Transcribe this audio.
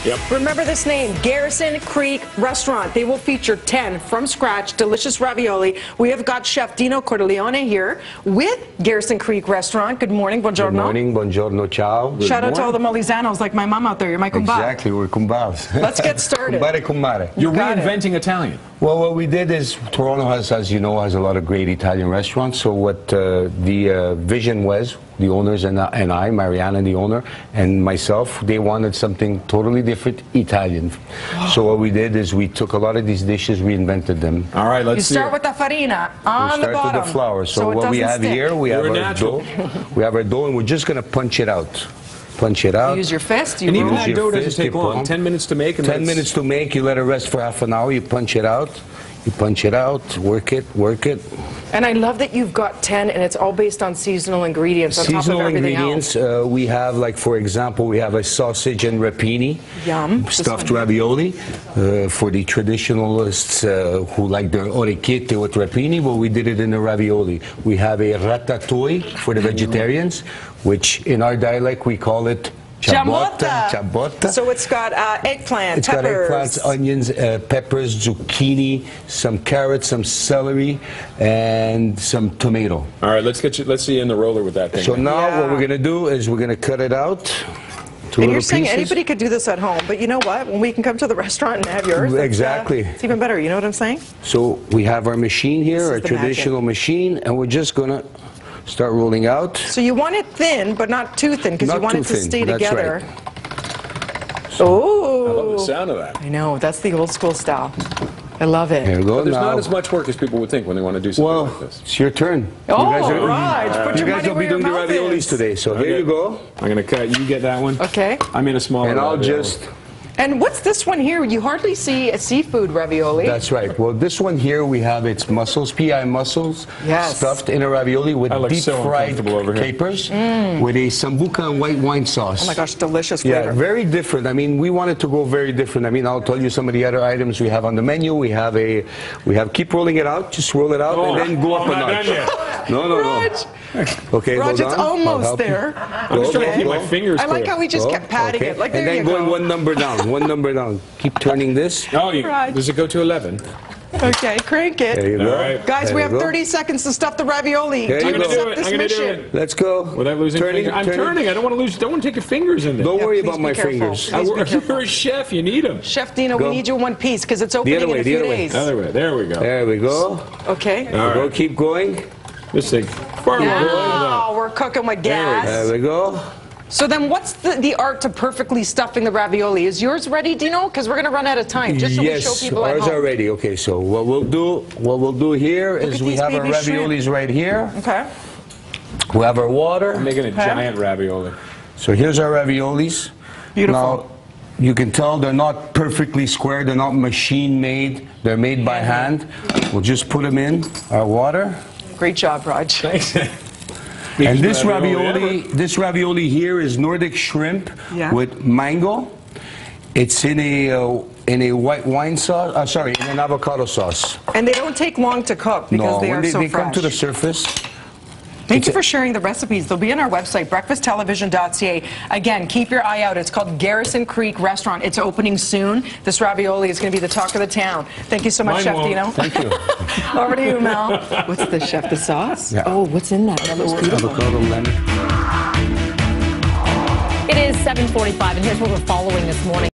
Yep. Remember this name, Garrison Creek Restaurant. They will feature 10 from scratch delicious ravioli. We have got Chef Dino Corleone here with Garrison Creek Restaurant. Good morning, buongiorno. Good morning, buongiorno, ciao. Shout out to all the Molizanos like my mom out there. You're my kumbab. Exactly, we're kumbabs. Let's get started. Kumbare. You're reinventing Italian. Well, what we did is Toronto has, as you know, has a lot of great Italian restaurants. So what the vision was, the owners and I, Mariana, the owner, and myself, they wanted something totally different, Italian. So what we did is we took a lot of these dishes, reinvented them. All right, let's start with the farina on the bottom. We start with the flour. So what we have here, we have our dough. We have our dough, and we're just going to punch it out. Punch it out. You use your fist. And even that dough doesn't take long. 10 minutes to make. 10 minutes to make. You let it rest for half an hour. You punch it out. You punch it out. Work it. Work it. And I love that you've got 10, and it's all based on seasonal ingredients. On seasonal top of everything ingredients. Else. We have, like, for example, we have a sausage and rapini. Yum. Stuffed ravioli for the traditionalists who like their orecchiette with rapini. Well, we did it in the ravioli. We have a ratatouille for the vegetarians, which in our dialect we call it ciabatta. Ciabatta. So it's got eggplant, peppers. Got eggplants, onions, peppers, zucchini, some carrots, some celery, and some tomato. All right, let's see you in the roller with that thing. So now what we're going to do is we're going to cut it out. And you're saying anybody could do this at home, but you know what? When we can come to the restaurant and have yours, exactly, it's even better. You know what I'm saying? So we have our machine here, our traditional machine, and we're just going to start rolling out. So you want it thin, but not too thin, because you want it to stay together. Right. Oh! I love the sound of that. I know, that's the old school style. I love it. Here we go. But there's not as much work as people would think when they want to do something like this. It's your turn. Oh, right. You guys will be doing the raviolis today, so here you go. I'm going to cut. You get that one. Okay. I'm in a smaller And I'll ravioli. just... And what's this one here? You hardly see a seafood ravioli. That's right. Well, this one here, we have its mussels, PI mussels, stuffed in a ravioli with deep-fried capers with a sambuca and white wine sauce. Oh my gosh, delicious flavor. Yeah, very different. I mean, we wanted to go very different. I mean, I'll tell you some of the other items we have on the menu. We have keep rolling it out, just roll it out, and then go up a notch. No. Okay, Raj, it's almost there. I'm just trying to keep my fingers clear. I like how we just kept patting it. Like, there and then going one number down, one number down. Keep turning this. Oh, does it go to 11? Okay, crank it. There you go. Right. Guys, we have 30 seconds to stuff the ravioli. I'm going to do it. I'm going to do it. Let's go. Without losing fingers. I'm turning. I don't want to lose. Don't want to take your fingers in there. Don't worry about my fingers. You're a chef. You need them. Chef Dino, we need you in one piece because it's opening in a few days. The other way. There we go. There we go. Okay. Go. Keep going. This thing. Wow, we're cooking with gas. There we go. So then what's the art to perfectly stuffing the ravioli? Is yours ready, Dino? Because we're going to run out of time, just so we show people at home. Ours are ready. Okay, so what we'll do here is we have our raviolis right here. Okay. We have our water. I'm making a giant ravioli. So here's our raviolis. Beautiful. Now, you can tell they're not perfectly square. They're not machine-made. They're made by hand. We'll just put them in our water. Great job, Raj. Thanks. And this ravioli here is Nordic shrimp with mango. It's in a white wine sauce. In an avocado sauce. And they don't take long to cook because they are so fresh. They come to the surface. Thank you for sharing the recipes. They'll be on our website, breakfasttelevision.ca. Again, keep your eye out. It's called Garrison Creek Restaurant. It's opening soon. This ravioli is going to be the talk of the town. Thank you so much, Chef Dino. Thank you. Over to you, Mel. What's this, Chef? The sauce? Yeah. Oh, what's in that? That looks beautiful. Avocado lemon. It is 7:45, and here's what we're following this morning.